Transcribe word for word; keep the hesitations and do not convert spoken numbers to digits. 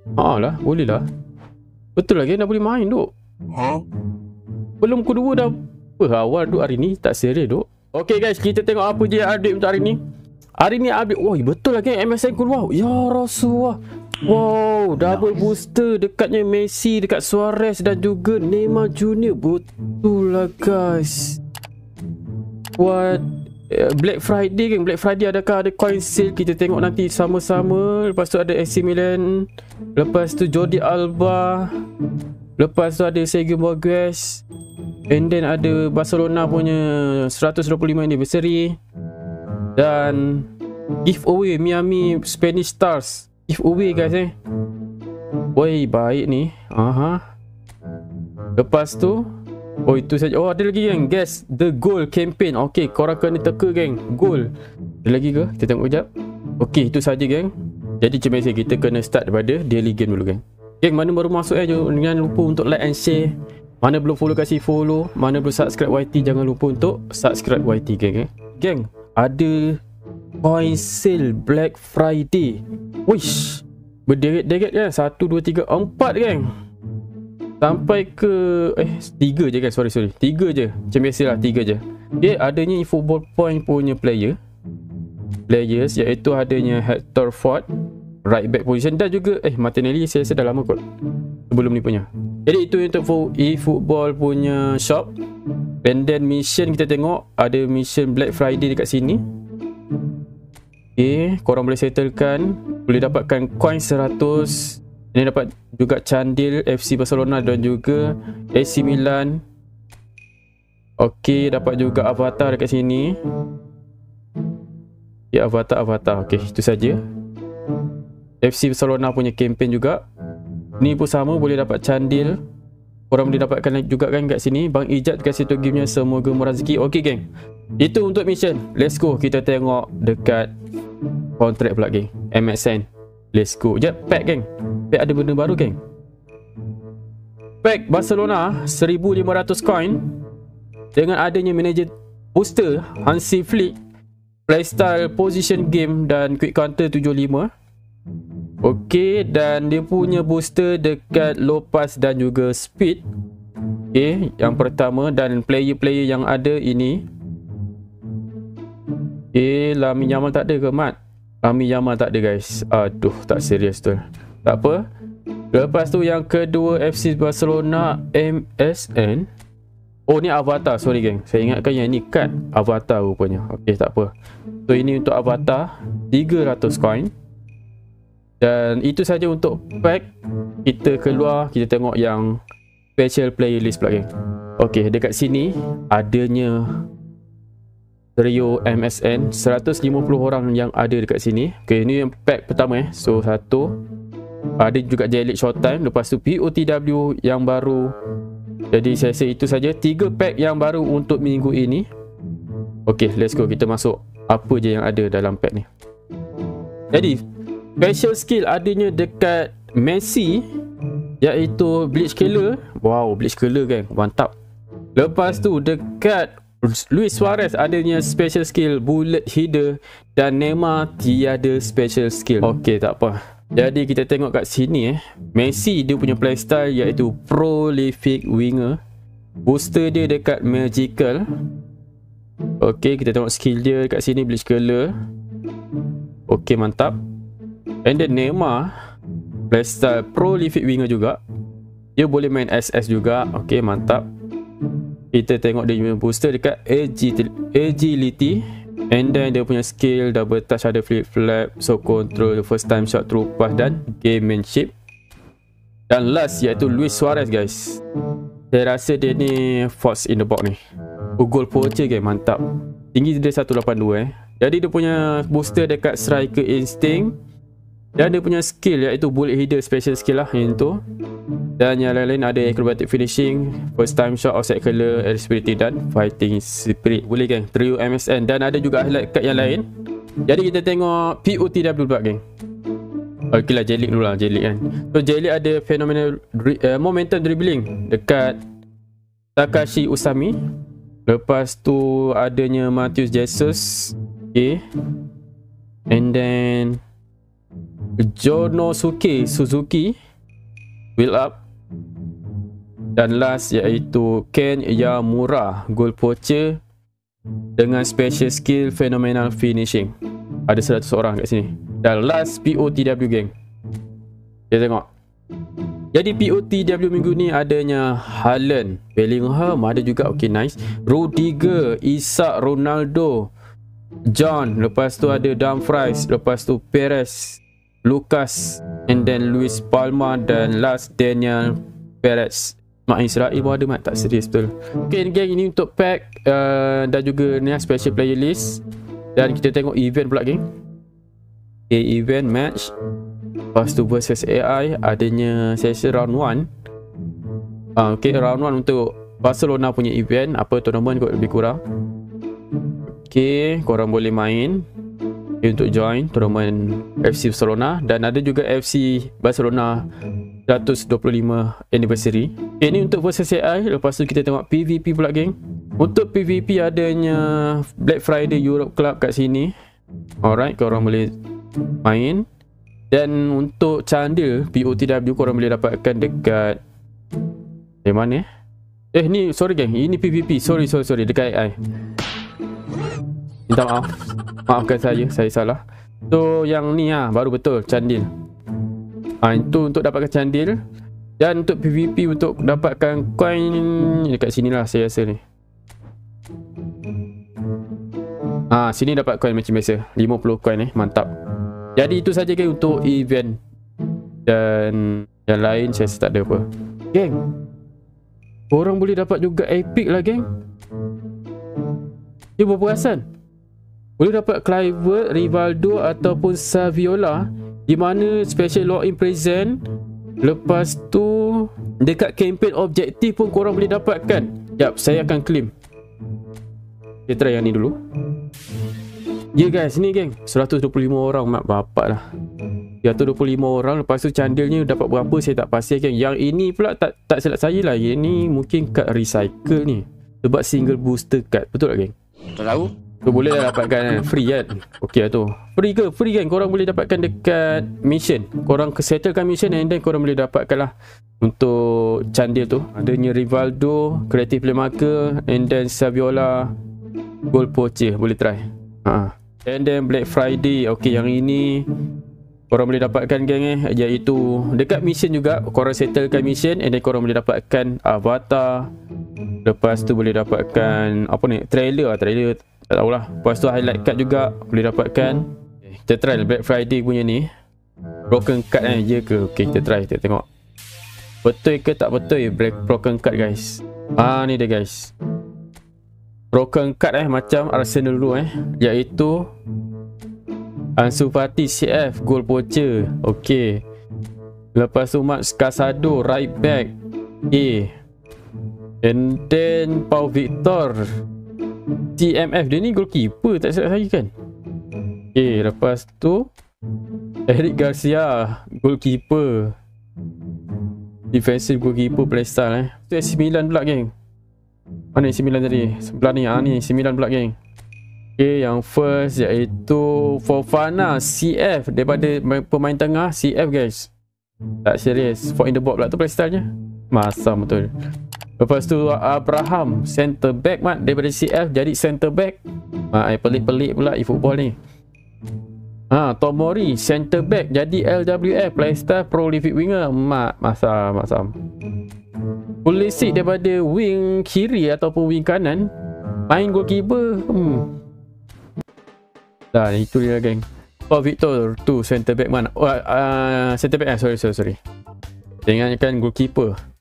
Haa lah, boleh lah. Betul lah geng, dah boleh main duk. Huh? Belum kedua dah apa awal duk hari ni, tak serius duk. Okay guys, kita tengok apa je update untuk hari ni. Hari ni update, wah betul lah geng, M S N keluar. Ya Rasulullah. Wow, double booster dekatnya Messi, dekat Suarez dan juga Neymar Junior. Betul lah guys. Buat Black Friday geng, Black Friday adakah ada coin sale? Kita tengok nanti sama-sama. Lepas tu ada A C Milan, lepas tu Jordi Alba, lepas tu ada Sergio Busquets, and then ada Barcelona punya seratus dua puluh lima anniversary, dan giveaway Miami Spanish Stars giveaway guys eh. Woi baik ni. Aha. Lepas tu, oh itu saja. Oh ada lagi geng, guess the goal campaign. Okay, korang kena teka geng, goal. Ada lagi ke? Kita tengok sekejap. Okay, itu saja geng. Jadi macam biasa kita kena start daripada daily game dulu geng. Geng, mana baru masuk eh, jangan lupa untuk like and share. Mana belum follow kasih follow, mana belum subscribe Y T jangan lupa untuk subscribe Y T geng eh. Geng, ada coin sale Black Friday. Wish, berderet-deret kan, satu, dua, tiga, empat geng. Sampai ke eh tiga je kan, sorry sorry tiga je macam biasalah, tiga je. Okay, adanya Football Point punya player players, iaitu adanya Hector Ford right back position, dan juga eh Martinelli saya rasa dah lama kot sebelum ni punya. Jadi itu untuk eFootball punya shop. And then mission, kita tengok ada mission Black Friday dekat sini. Okay, korang boleh settlekan, boleh dapatkan coin seratus. Ini dapat juga candil F C Barcelona dan juga A C Milan. Okey, dapat juga avatar dekat sini. Ya, avatar avatar. Okey, itu saja. F C Barcelona punya campaign juga. Ni pun sama, boleh dapat candil. Korang boleh dapatkan juga kan kat sini. Bang Ijat kasih tu gamenya, semoga murah rezeki. Okey geng, itu untuk mission. Let's go, kita tengok dekat kontrak pula geng, M S N. Let's go. Sekejap, pack geng. Pack ada benda baru geng. Pack Barcelona seribu lima ratus coin dengan adanya manager booster Hansi Flick, playstyle position game dan quick counter tujuh puluh lima. Okey, dan dia punya booster dekat low pass dan juga speed. Okey, yang pertama, dan player-player yang ada ini. Okey, Lamine Yamal tak ada ke Mat? Lamine Yamal tak ada guys. Aduh, tak serius tu. Tak apa. Lepas tu yang kedua, F C Barcelona M S N. Oh ni avatar, sorry geng. Saya ingatkan yang ni card avatar rupanya. Okey, tak apa. So ini untuk avatar tiga ratus coin. Dan itu saja untuk pack. Kita keluar, kita tengok yang special player list pula geng. Okey, dekat sini adanya trio M S N, seratus lima puluh orang yang ada dekat sini. Okey, ini yang pack pertama eh. So satu. Ada juga J League Showtime, lepas tu P O T W yang baru. Jadi saya rasa itu saja tiga pack yang baru untuk minggu ini. Okey, let's go, kita masuk apa je yang ada dalam pack ni. Jadi special skill adanya dekat Messi, iaitu Bleach Killer. Wow, Bleach Killer kan, mantap. Lepas tu dekat Luis Suarez adanya special skill Bullet Header, dan Neymar tiada special skill. Okey, tak apa. Jadi kita tengok kat sini eh, Messi dia punya playstyle iaitu Prolific Winger. Booster dia dekat Magical. Okey, kita tengok skill dia kat sini, Bleach Killer. Okey, mantap. And then Neymar playstyle Prolific Winger juga. Dia boleh main S S juga. Okey, mantap. Kita tengok dia punya booster dekat Agility. And then dia punya skill double touch, ada flip flap, so control, first time shot, through pass dan gamemanship. Dan last iaitu Luis Suarez guys. Saya rasa dia ni force in the box ni. Goal poacher game, mantap. Tinggi dia seratus lapan puluh dua eh. Jadi dia punya booster dekat Striker Instinct. Dan dia punya skill iaitu Bullet Header, special skill lah yang tu. Dan yang lain-lain ada Acrobatic Finishing, First Time Shot, Offset Color, Airspirity dan Fighting Spirit. Boleh geng, trio M S N. Dan ada juga highlight card yang lain. Jadi kita tengok P O T W pula geng. Ok lah, J League dulu lah, J League kan. So J League ada Phenomenal uh, Momentum Dribbling dekat Takashi Usami. Lepas tu adanya Matheus Jesus. Okay. And then Jonosuke Suzuki build up. Dan last iaitu Ken Yamura, goal poacher dengan special skill phenomenal finishing. Ada seratus orang kat sini. Dan last P O T W geng. Kita tengok. Jadi P O T W minggu ni adanya Haaland, Bellingham ada juga, okay nice. Rudiger, Isak, Ronaldo, John, lepas tu ada Dumfries, lepas tu Perez, Lucas, and then Luis Palma, dan last Daniel Perez. Mak Israel pun ada mat, tak serius betul. Okay geng, ini untuk pack uh, dan juga ni special player list. Dan kita tengok event pula geng. Okay, event match. Lepas tu versus A I, adanya sesi round one. uh, Okay, round one untuk Barcelona punya event. Apa tournament kot lebih kurang. Okay, korang boleh main. Okay, untuk join tournament F C Barcelona. Dan ada juga F C Barcelona seratus dua puluh lima anniversary. Okay, ni untuk versus A I. Lepas tu kita tengok P V P pula geng. Untuk P V P adanya Black Friday Europe Club kat sini. Alright, korang boleh main. Dan untuk candil P O T W korang boleh dapatkan dekat di mana eh? Eh ni sorry geng, ini P V P. Sorry sorry sorry dekat A I. Minta maaf. Maafkan saya, saya salah. So yang ni ah baru betul candil. Ah itu untuk dapatkan candil. Dan untuk P V P untuk dapatkan coin dekat sinilah saya rasa ni. Ah sini dapat coin macam biasa, lima puluh coin eh, mantap. Jadi itu saja geng untuk event. Dan yang lain saya rasa tak ada apa. Geng, korang boleh dapat juga epic lah geng. Dia berperasan boleh dapat Kluivert, Rivaldo ataupun Saviola, di mana special login present. Lepas tu dekat campaign objektif pun korang boleh dapatkan. Sekejap, saya akan claim. Kita try yang ni dulu. Ya yeah guys, ni geng, seratus dua puluh lima orang, mak bapak lah. seratus dua puluh lima orang. Lepas tu candilnya dapat berapa saya tak pasti geng. Yang ini pula tak tak silap saya lah, yang ni mungkin kad recycle ni. Sebab single booster card, betul tak geng? Tak tahu. So boleh lah dapatkan kan? Free kan? Ok lah tu. Free ke? Free kan? Korang boleh dapatkan dekat mission. Korang settlekan mission and then korang boleh dapatkan lah untuk candil tu. Adanya Rivaldo, Creative Playmaker, and then Saviola, goal poacher. Boleh try. Haa. And then Black Friday. Ok, yang ini korang boleh dapatkan geng eh, iaitu dekat mission juga. Korang settlekan mission and then korang boleh dapatkan avatar. Lepas tu boleh dapatkan apa ni, trailer lah, trailer tak tahulah. Lepas tu highlight card juga boleh dapatkan. Kita try Black Friday punya ni. Broken card eh, ya ke? Ok, kita try, kita tengok betul ke tak betul broken card guys. Ah ni dia guys, broken card eh, macam Arsenal dulu eh, iaitu Ansu Fati C F, goal poacher. Ok, lepas tu Max Casado, right back. Ok, and then Pau Victor T M F, dia ni goalkeeper tak silap saya kan. Ok, lepas tu Eric Garcia, goalkeeper, defensive goalkeeper playstyle eh. Tu S sembilan pula geng. Mana S sembilan tadi? Sebelah ni, ah ni S sembilan pula geng. Ok, yang first iaitu Fofana C F, daripada pemain tengah C F guys. Tak serius, four in the box pula tu playstyle-nya. Masam betul. Lepas tu Abraham, center back mat, daripada C F jadi center back. Ha, pelik-pelik pula e-football ni. Ha, Tomori, center back jadi L W F, playstyle prolific winger. Mat, masam, masam. Pulisic daripada wing kiri ataupun wing kanan, main goalkeeper. Hmm. Dah, itu dia geng. Oh, Victor tu center back mana? Oh, uh, center back, ah, sorry, sorry, sorry. Jangan kan goalkeeper.